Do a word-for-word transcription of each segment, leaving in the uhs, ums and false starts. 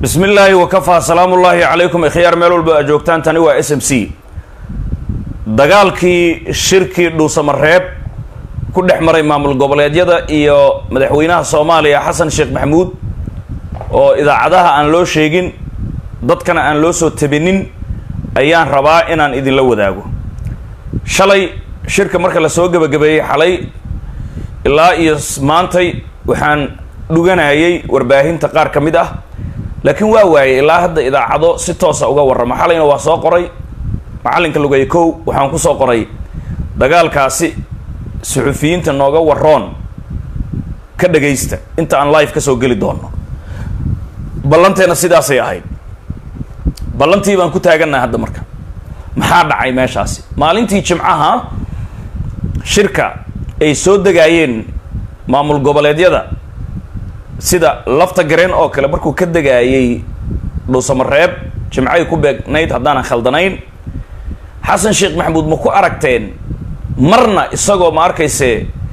بسم الله وكفى سلام الله عليكم خيار ميلول بأجوكتان تاني waa S M C dagaalkii shirkii dhuusamareeb ku dhex maray maamul goboleedyada iyo madaxweynaha Soomaaliya Xasan Sheekh Maxamuud oo idaacadaha aan loo sheegin dadkana aan loo soo tabinin ayaan rabaa inaan idin la wadaago shalay shirka marka la soo gabagabeeyay xalay ilaa iyo maantay waxaan dhuganayay warbaahinta qaar kamid ah laakiin waa waayay ilaa hadda idaacado si toos ah uga warrama xalayna waa soo qoray macalinka lugay kow waxaan ku soo qoray dagaalkaasi suxufiyiinta nooga waroon ka dhageysta inta aan live ka soo gali doono ballanteena sidaas ay ahayd ballantii baan ku taaganaa hadda marka maxaa dhacay meeshaasi maalintii jimcaha shirka ay soo dagaayeen maamul goboleedyada sida lafta gareen oo kale markuu ka dagaayay dhuusamareeb jimcay ku beegnayd haddaan khaldanayn Xasan Sheekh Maxamuud ma ku aragteen marna isagoo ma arkayse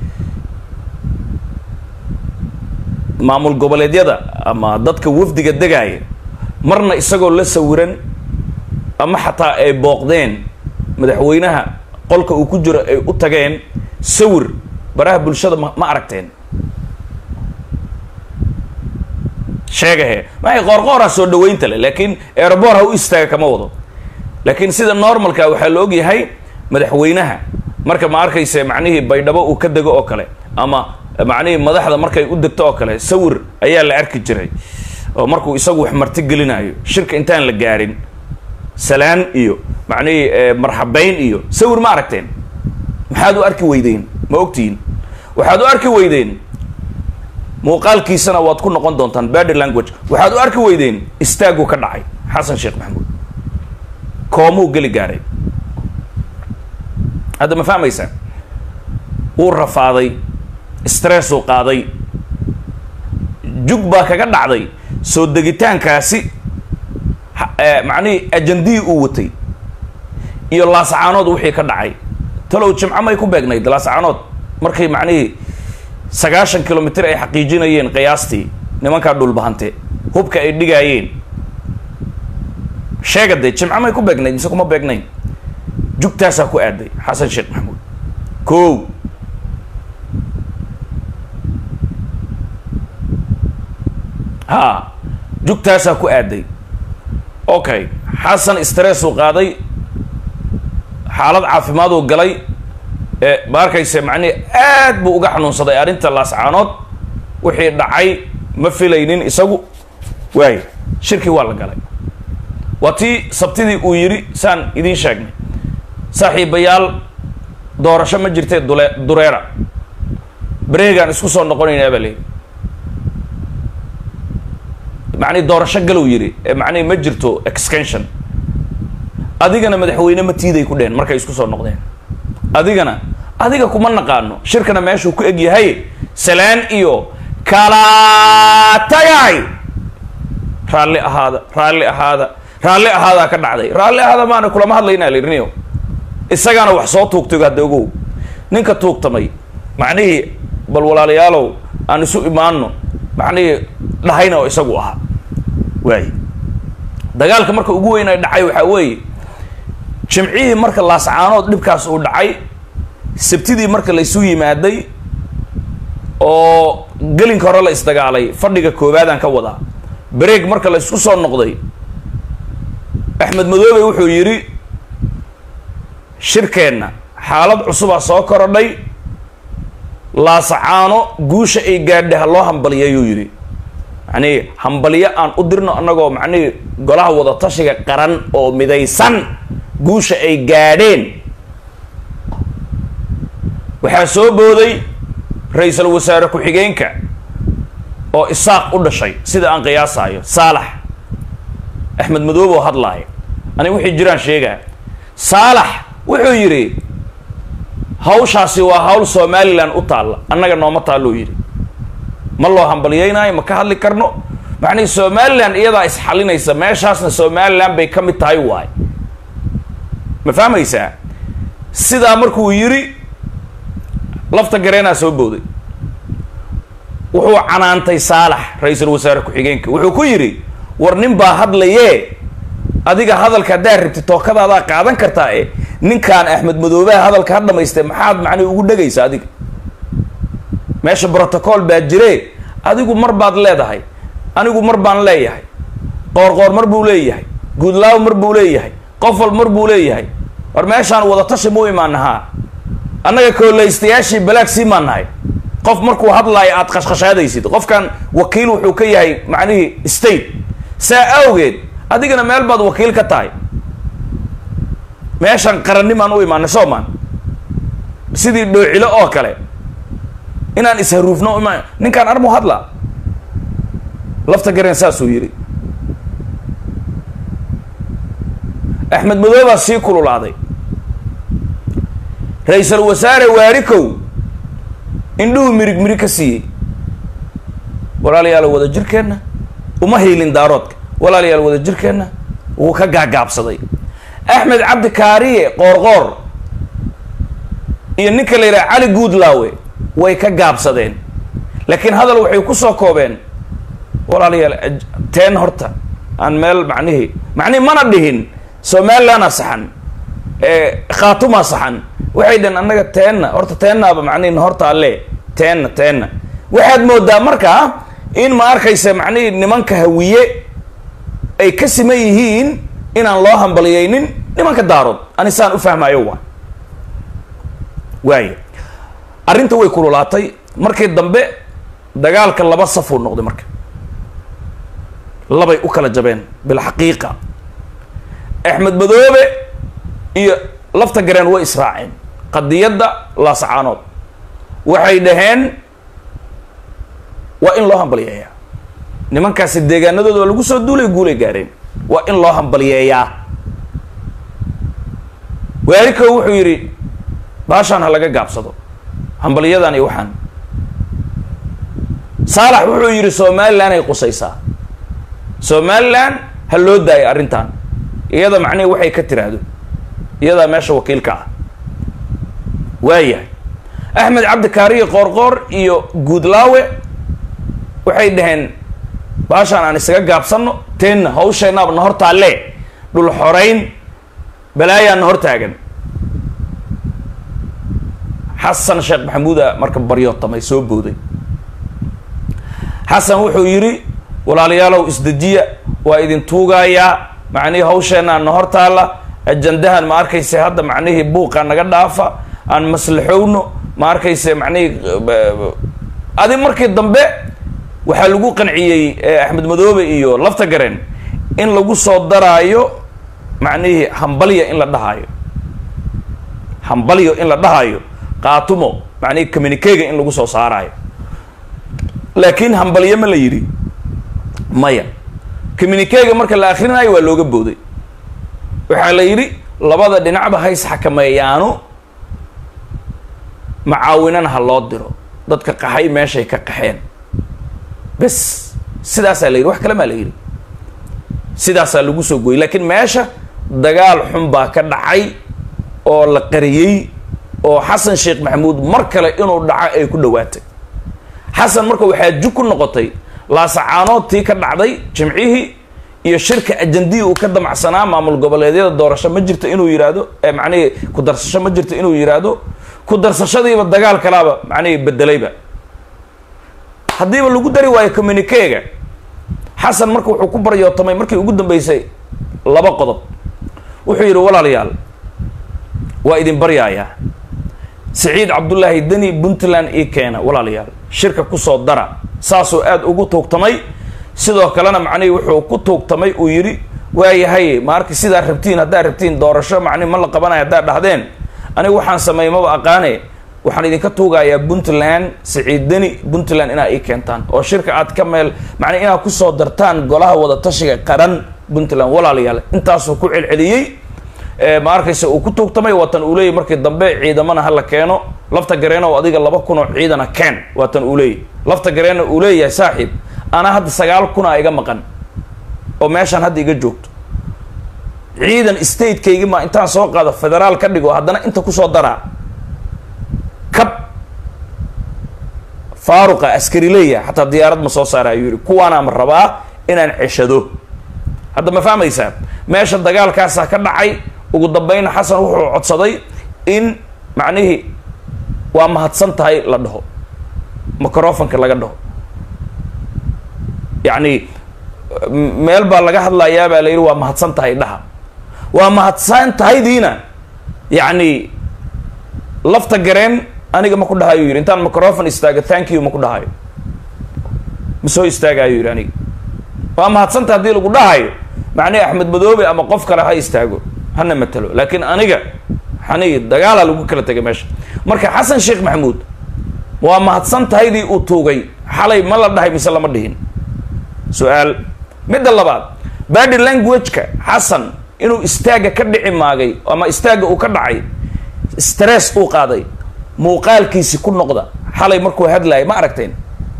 maamul goboleedyada ama dadka wafdiga dagaaya marna isagoo la sawiran ama xataa ay booqdeen madaxweynaha qolka uu ku jiro ay u tageen sawir baraha bulshada ma aragteen sheegahe ma ay qorqora soo dhaweynta leh laakiin airport ha u istaaga kama wado laakiin sida normalka waxa la og yahay madaxweynaha marka ma arkayse macnaheedu baydhabo uu ka dago oo kale ama macnaheedu madaxda markay u degto oo kale sawir ayaa la arki jiray oo markuu isagu wax marti gelinayo shirka intaan la gaarin salaan iyo macnaheedu marxabayn iyo sawir ma aragteen maxaad u arki weydeen ma ogtiin waxaad u arki weydeen muuqaalkiisana waad ku noqon doontaan body language waxaad u arki weydeen istaagu ka dhacay Xasan Sheekh Maxamuud koomuu gali gaaray hadda ma fahmaysaa uu rafaaday stress uu qaaday jug baa kaga dhacday soo degitaankaasi macnaheedu ajandii uu watay iyo laasacaanood wixii ka dhacay talow jimco may ku beegnayd laasacaanood markay macnaheedu sagaashan kilomitir ay xaqiijinayeen qiyaastii nimanka dhulbahante hubka ay dhigaayeen sheegade jimco may ku beegnayd mise kuma beegnayn jugtaasaa ku aaday Xasan Sheekh Maxamuud kow ha jugtaasaa ku aaday okay Xasan stress uu qaaday xaalad caafimaad uu galay ee baarkayse macnii aad buu uga xanuunsaday arinta laascaanood wixii dhacay ma filaynin isagu waay shirkii waa la galay watii sabtidii uu yiri saan idin sheegnay saaxiibayaal doorasho ma jirtay dureera breegan isku soo noqonaynaa bale macnii doorasho gal uu yiri macnii ma jirto extension adigana madaxweyne ma tiiday ku dheen markay isku soo noqdeen adigana adiga kuma naqaano shirkana meeshuu ku eg yahay salaan iyo kala tagay raalli ahaada raalli ahaada raalli ahaada ka dhacday raalli ahaada maana kulama hadlaynaa leerniyo isagana wax soo tuugtay hadda ogow ninka tuugtamay macnaheedu bal walaalayaalow aan isu imaano macnaheedu dhahayna oo isagu aha waay dagaalka marka ugu weyn ay dhacay waxa weeye jimcihii marka laascaanood dhibkaas uu dhacay sabtidii marka la isu yimaaday oo gelinka hore la isdagaalay fadhiga koobaad aan ka wadaa break marka la isku soo noqday Axmed Madoobe wuxuu yiri shirkeenna xaalad cusub ah soo korodhay laascaano guusha ay gaadhay loo hambaliyay yiri yani hambaliyo aan u dirno anagoo macnii golaha wada tashiga qaran oo midaysan guusha ay gaadheen waxaa soo booday ra'iisul wasaare ku-xigeenka oo isaaq u dhashay sida aan qiyaasayo Saalax Axmed Madoobe oo hadlaay ani wixii jiraan sheegaa Saalax wuxuu yiri hawshaasi waa hawl Somaliland u taala annaga nooma taalo yiri ma loo hambaliyaynaay ma ka hadli karno macnii Somaliland iyada is xalinaysa meeshaasna Somaliland bay ka mid tahay waay ma fahmaysaa sidaa markuu yiri lafta gareena soo booday wuxuu canaantay Saalax ra'iisul wasaare ku-xigeenka wuxuu ku yiri ورنين با هاد ليه أديك هذا الكدار ربط كذا هذا قاعدن كرتاء نين كان أحمد مدوبة هذا الكهرباء ما يستمع حد معني يقول ده جيس أديك ماشي بروتوكول بأجري أديك مر بعض لا ده هاي أنا يقول مر بعض لا يهاي قار قار مر بوليه هاي قد لا مر بوليه هاي قفل مر بوليه هاي ورماش أنا وضع تشموي منها أنا كل استياشي بلاك سيمان هاي قف مركو هذا لا أتخش هذا يصير قف كان وكيل وحكي هاي معنيه ستيت سأوجد أديك أنا مال بعض وكيل كتاي ماشان قرني ما نوي ما نسومان سيدي دو إلى أكله إن أنا إسهروفنا ما نين كان أرمو هذا لفت جرين ساسو يري أحمد مدوبة سيكول العادي رئيس الوزراء واريكو إنه مريك مريكسي ولا لي على وده جركنا وما هي لنداراتك ولا لي على وده جركنا وكجع جاب صدي أحمد عبد كاريه قرقر ينك اللي علي جود لاوي ويكجع صدين لكن هذا لو حيكسر كوبين ولا لي تين هرتا عن مال معنيه معنيه ما ندهن سمال لنا صحن إيه خاتمة صحن وحيدا أنك تين هرتا تين بمعنيه هرتا عليه تين تين واحد مودا مركا إن ما أركيس معنيه نمانك هوية أي كسميهين إن الله هم بليينين نمانك دارود أنا سان أفهم أيوة واي أرنت وي كولاتي مركي الدنبه دجال كلا بس صفور نقد مركي الله بيأكل الجبين بالحقيقة أحمد مدوبة هي لفت جرين وإسرائيل قد يدى لا سعانات وحيدهن وإن الله هم بليايا نمان كاس الدجان ندود ولا جوسو دولة يقولي جارين وإن الله هم بليايا ويريك هو حيري باشان هلا جاب صدق هم بليا داني وحن صالح وحو يري سومال لان يقصيصا سومال لان هلو داي أرنتان يدا معني وحي كتر هذا يدا ماشي وكيل كا وياه أحمد عبد كاري قرقر يو جودلاوي waxay dhaheen baashan aan isaga gaabsano teen hawsheena bana horta alle dhul xoreyn balaayaan hor taagan Xasan Sheekh Maxamuud marka baryo tamay soo booday Xasan wuxuu yiri walaalayaalow isdajiya waa idin tuugaya macnii hawsheena aan hor taala ajandahan ma arkayse hadda macnii buuqa naga dhaafa aan maslaxowno ma arkayse macnii adi markii dambe waxa lagu qanciyay Axmed Madoobe iyo lafta gareen in lagu soo daraayo macnii hambaliya in la dhahayo hambaliyo in la dhahayo qaatumo macnii communique in lagu soo saarayo laakiin hambaliya ma la yiri maya communique marka la akhrinayo waa looga booday waxa la yiri labada dhinacba hays xakameeyaano macaawinan ha loo diro dadka qaxay meeshay ka qaxeen بس سداسة لير واحد كلام لير سداسة لجوسو جوي لكن ماشى دجال حنبا كدعي أو القرية أو حسن شيخ محمود مركله إنه دعاء كل وقت حسن مركه واحد جو كل نقطي لا سعانات تي كدعي جمعيه هي شركة أجندية وكذا مع سنة مع القبلية دي الدورة مجرت إنه يرادو معني كدرس مجرت إنه يرادو كدرس شدي بالدجال كلامه معني بالدليبة haddii lagu dari waayo communique Xasan markuu wuxuu ku baryo tamay markii ugu dambeysay laba qodob wuxuu yiri walaalayaal waa idin baryaaya Saciid Cabdullaahi Dani Puntland ee keena walaalayaal shirka ku soo dara saasoo aad ugu toogtamay sidoo kalena macnii wuxuu ku toogtamay uu yiri waayahay markii sida rabtiin hadaa rabtiin doorasho macnii ma la qabanayo hadaa dhahdeen anigu waxaan sameeyay ma aqaanay waxaan idinka tuugayaa Puntland Saciid Dani Puntland ina ay keentaan oo shirka aad ka meel macnaa ina ku soo dartaan golaha wada tashiga qaran Puntland walaalayaal intaas uu ku celceliyay ee ma arkaysa uu ku tuugtamay watan uu leeyahay markii dambe ciidamana hal la keeno lafta gareena oo adiga laba kun oo ciidana keen watan uu leeyahay lafta gareena uu leeyahay saaxiib ana hadda sagaal kun aa iga maqan oo meeshan hadda iga joogto ciidan state kayga ma intaan soo qaado federaal ka dhigo haddana inta ku soo daraa كب فاروق عسكري ليا حتى ديارات مصوصة يوري كوانا من رباه إن نعيشدو hadda ma fahmaysaa meesha dagaalkaasa ka dhacay ugu dambeyn xasan wuxuu codsaday in macnihi waa mahadsan tahay la dhaho microphone-ka laga dhaho yacni meel baa laga hadlayaa baa la yidhi waa mahadsan tahay dhaha waa mahadsan tahaydiina yacni lafta gareen aniga ma ku dhahayo yidhi intaan microphone istaaga thank you ma ku dhahayo ma soo istaagayo yidhi aniga waa mahadsanta haddii lagu dhahayo macnihi axmed madoobe ama qof kale ha istaago hana matalo laakiin aniga xani dagaala lagu kala tegay meesha marka xasan sheekh maxamuud waa mahadsan tahaydii uu tuugay xalay ma la dhahay mise lama dhihin su-aal midda labaad body language-ka xasan inuu istaaga ka dhici maagay ama istaaga uu ka dhacay stress uu qaaday muuqaalkiisi ku noqda xalay markuu hadlayay ma aragteen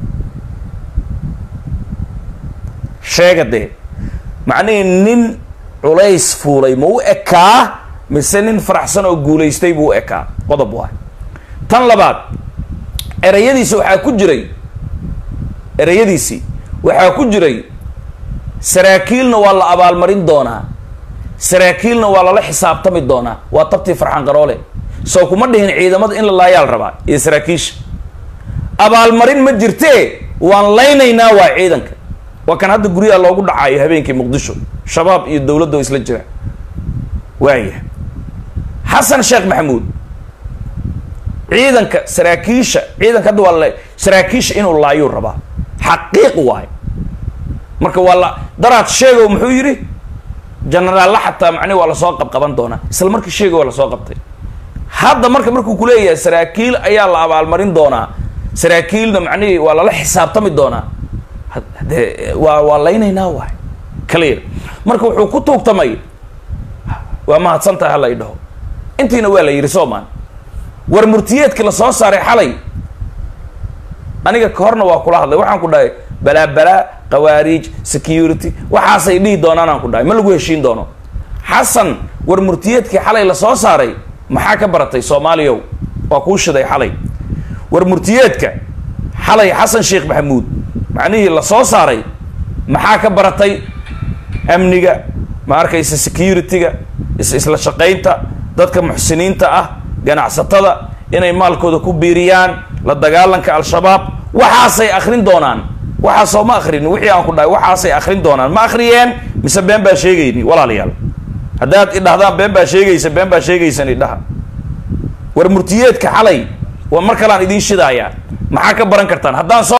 sheega dee macnihii nin culays fuulay ma u ekaa mise nin faraxsan oo guulaystay buu u ekaa qodob waay tan labaad erayadiisi waxaa ku jiray erayadiisii waxaa ku jiray saraakiilna waa la abaalmarin doonaa saraakiilna waa lala xisaabtami doonaa waa tabtii farxan qaroole soo kuma dhihin ciidamada in la laayaal rabaa iyo saraakiisha abaalmarin ma jirtee waan laynaynaa waa ciidanka waa kan hadda guryaha loogu dhacayo habeenkii muqdisho shabaab iyo dowladda oo isla jira waaya xasan sheekh maxamuud ciidanka saraakiisha ciidanka hadda waa la saraakiisha inuu laayuu rabaa xaqiiq waay marka waa la daraad sheego muxuu yidhi generaalla xataa macnihi waa lasoo qabqaban doonaa isla markii sheega waa lasoo qabtay hadda marka markuu kuleeyahay saraakiil ayaa la abaalmarin doonaa saraakiilna macnihii waa lala xisaabtami doonaa de waa waa laynaynaa waay clear marka wuxuu ku tuugtamay waa mahadsan tahay hala idhaho intiina waa la yidhi soomaan war murtiyeedkii la soo saaray xalay aniga ka horna waa kula hadlay waxaan ku dhahay balaa balaa qawaariij security waxaasay dhihi doonaan aan ku dhahay ma lagu heshiin doono xasan war murtiyeedkii xalay la soo saaray maxaa ka baratay soomaaliyow waa kuu shiday xalay war murtiyeedka xalay xasan sheekh maxamuud macnihii la soo saaray maxaa ka baratay amniga ma arkaysa security-ga is isla shaqaynta dadka muxsiniinta ah ganacsatada inay maalkooda ku biiriyaan la dagaalanka al-shabaab waxaasay akrin doonaan waxaasoo ma akrin wixii aan ku dhahay waxaasay akrin doonaan ma akhriyeen mise been baa sheegayni walaalayaal haddaad idhahdaan been baa sheegaysa been baa sheegaysan idhaha war murtiyeedka xalay waa mar kalean idiin shidaaya maxaa ka baran kartaan haddaan soo